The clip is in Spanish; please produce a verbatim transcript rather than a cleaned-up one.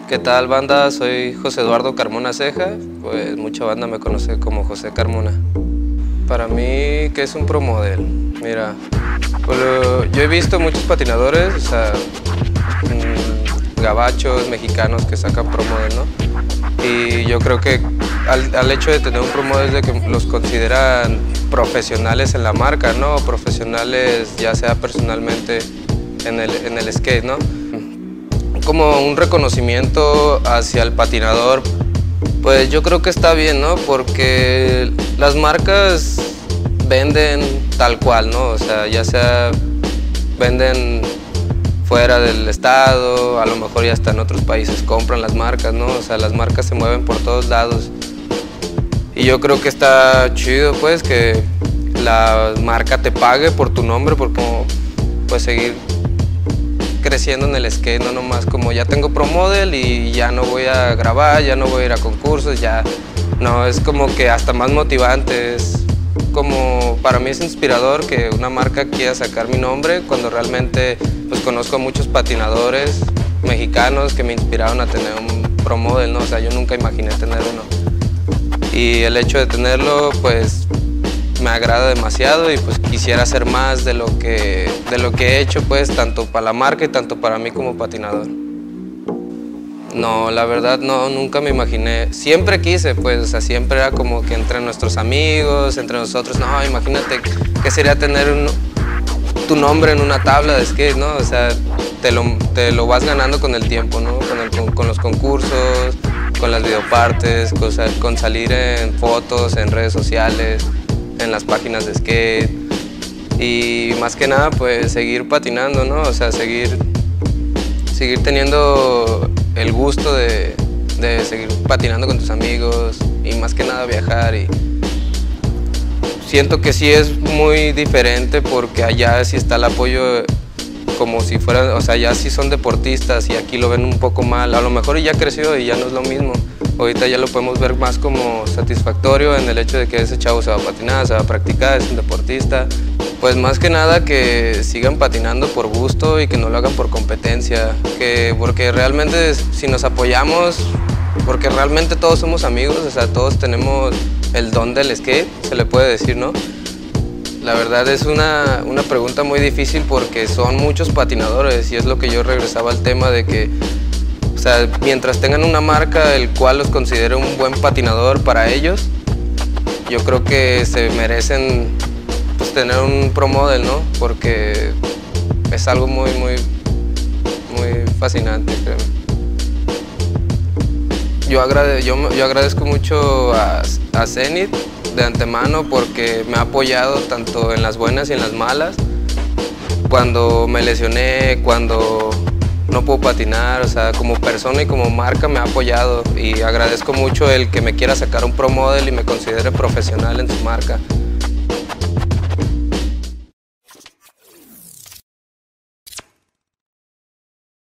¿Qué tal, banda? Soy José Eduardo Carmona Ceja, pues mucha banda me conoce como José Carmona. Para mí, ¿qué es un pro model? Mira, pues, yo he visto muchos patinadores, o sea, mmm, gabachos, mexicanos que sacan pro model, ¿no? Y yo creo que al, al hecho de tener un pro model es de que los consideran profesionales en la marca, ¿no? Profesionales ya sea personalmente en el, en el skate, ¿no? Como un reconocimiento hacia el patinador, pues yo creo que está bien, ¿no? Porque las marcas venden tal cual, ¿no? O sea, ya sea venden fuera del estado, a lo mejor ya hasta en otros países compran las marcas, ¿no? O sea, las marcas se mueven por todos lados. Y yo creo que está chido, pues, que la marca te pague por tu nombre, por como, pues, seguir creciendo en el skate, no nomás como ya tengo pro model y ya no voy a grabar, ya no voy a ir a concursos, ya no, es como que hasta más motivante, es como, para mí es inspirador que una marca quiera sacar mi nombre cuando realmente pues conozco a muchos patinadores mexicanos que me inspiraron a tener un pro model, ¿no? O sea, yo nunca imaginé tener uno y el hecho de tenerlo pues me agrada demasiado y pues quisiera hacer más de lo que, de lo que he hecho, pues, tanto para la marca y tanto para mí como patinador. No, la verdad no, nunca me imaginé, siempre quise, pues, o sea, siempre era como que entre nuestros amigos, entre nosotros, no, imagínate qué sería tener un, tu nombre en una tabla de skate, ¿no? O sea, te lo, te lo vas ganando con el tiempo, ¿no? Con, el, con, con los concursos, con las videopartes, con, con salir en fotos, en redes sociales, en las páginas de skate y más que nada pues seguir patinando, ¿no? O sea, seguir, seguir teniendo el gusto de, de seguir patinando con tus amigos y más que nada viajar y siento que sí es muy diferente porque allá sí está el apoyo como si fueran, o sea, ya sí son deportistas y aquí lo ven un poco mal, a lo mejor ya creció y ya no es lo mismo. Ahorita ya lo podemos ver más como satisfactorio en el hecho de que ese chavo se va a patinar, se va a practicar, es un deportista. Pues más que nada que sigan patinando por gusto y que no lo hagan por competencia, que porque realmente si nos apoyamos, porque realmente todos somos amigos, o sea, todos tenemos el don del skate, se le puede decir, ¿no? La verdad es una, una pregunta muy difícil porque son muchos patinadores y es lo que yo regresaba al tema de que o sea, mientras tengan una marca el cual los considere un buen patinador para ellos, yo creo que se merecen pues, tener un pro model, ¿no? Porque es algo muy, muy, muy fascinante, creo. Yo, agrade, yo, yo agradezco mucho a, a Zenith de antemano porque me ha apoyado tanto en las buenas y en las malas. Cuando me lesioné, cuando no puedo patinar, o sea, como persona y como marca me ha apoyado y agradezco mucho el que me quiera sacar un pro model y me considere profesional en su marca.